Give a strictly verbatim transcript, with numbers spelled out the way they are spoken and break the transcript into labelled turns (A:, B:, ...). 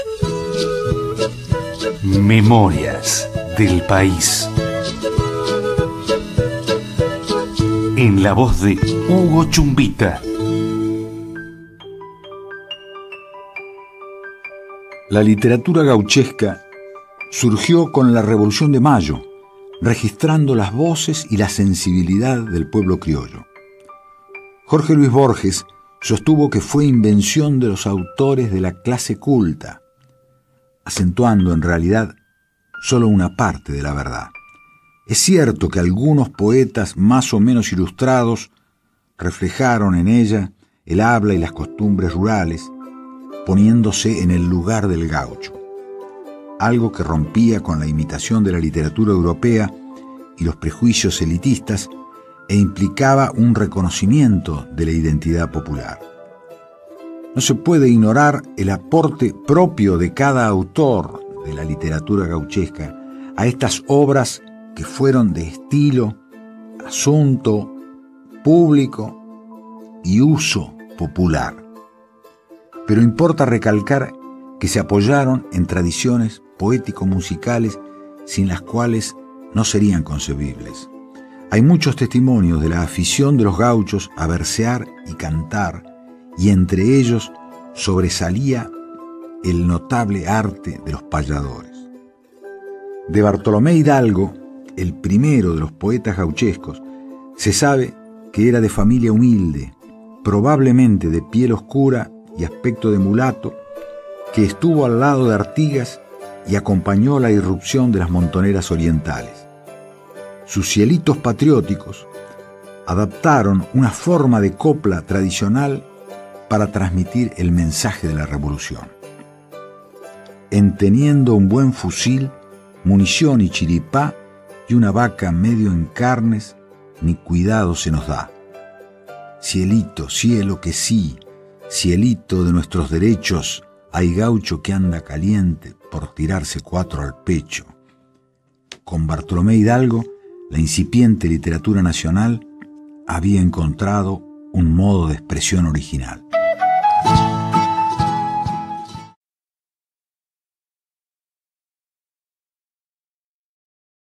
A: Memorias del País. En la voz de Hugo Chumbita.
B: La literatura gauchesca surgió con la Revolución de Mayo, registrando las voces y la sensibilidad del pueblo criollo. Jorge Luis Borges sostuvo que fue invención de los autores de la clase culta, acentuando en realidad solo una parte de la verdad. Es cierto que algunos poetas más o menos ilustrados reflejaron en ella el habla y las costumbres rurales, poniéndose en el lugar del gaucho, algo que rompía con la imitación de la literatura europea y los prejuicios elitistas e implicaba un reconocimiento de la identidad popular. No se puede ignorar el aporte propio de cada autor de la literatura gauchesca a estas obras que fueron de estilo, asunto, público y uso popular. Pero importa recalcar que se apoyaron en tradiciones poético-musicales sin las cuales no serían concebibles. Hay muchos testimonios de la afición de los gauchos a versear y cantar, y entre ellos sobresalía el notable arte de los payadores. De Bartolomé Hidalgo, el primero de los poetas gauchescos, se sabe que era de familia humilde, probablemente de piel oscura y aspecto de mulato, que estuvo al lado de Artigas y acompañó la irrupción de las montoneras orientales. Sus cielitos patrióticos adaptaron una forma de copla tradicional para transmitir el mensaje de la revolución. En teniendo un buen fusil, munición y chiripá, y una vaca medio en carnes, ni cuidado se nos da. Cielito, cielo que sí, cielito de nuestros derechos, hay gaucho que anda caliente por tirarse cuatro al pecho. Con Bartolomé Hidalgo, la incipiente literatura nacional había encontrado un modo de expresión original.